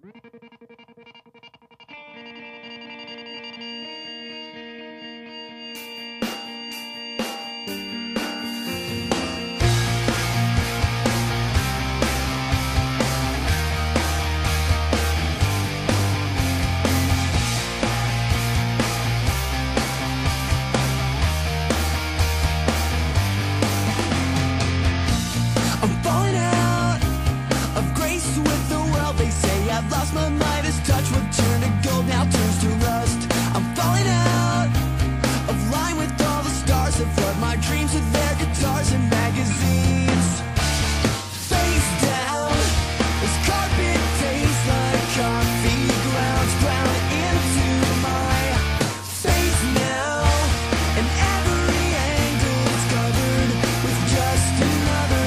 I've lost my mind as touch would turn to gold now turns to rust. I'm falling out of line with all the stars that flood my dreams with their guitars and magazines. Face down, this carpet tastes like coffee grounds ground into my face now, and every angle is covered with just another.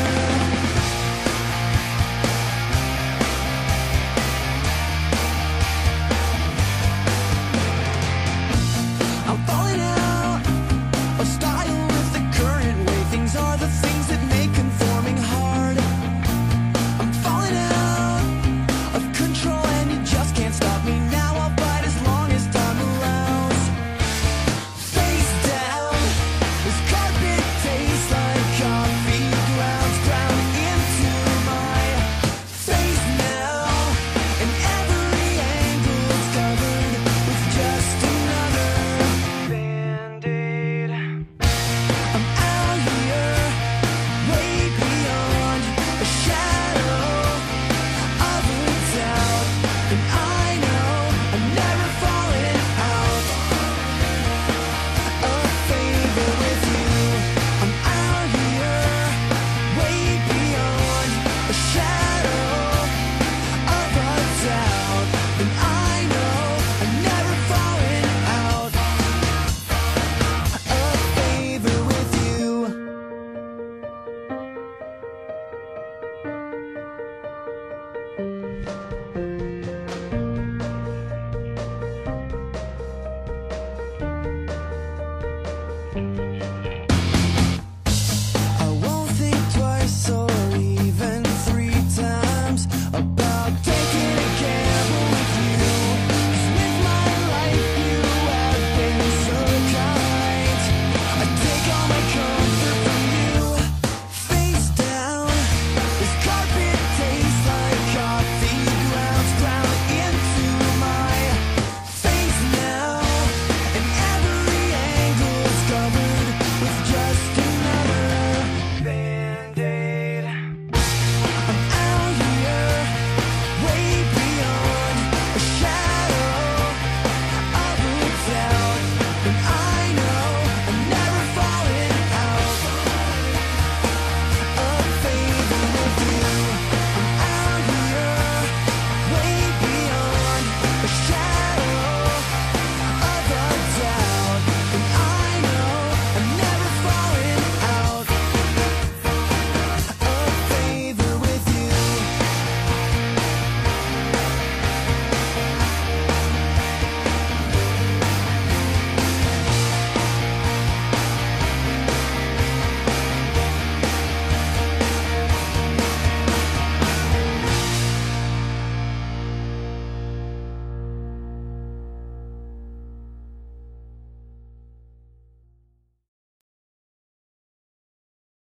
I'm falling out of style with the current way. Things are the things that make conforming hard. I'm falling out of control and you just can't stop me now. I'll fight as long as time allows. Face down, this carpet tastes like coffee grounds ground into my face now, and every angle is covered with just another Band-Aid. I'm out here, way beyond a shadow of a doubt, and I know I'm never falling out of favor with you. I'm out here, way beyond a shadow of a doubt, and I know I'm never falling out of favor with you.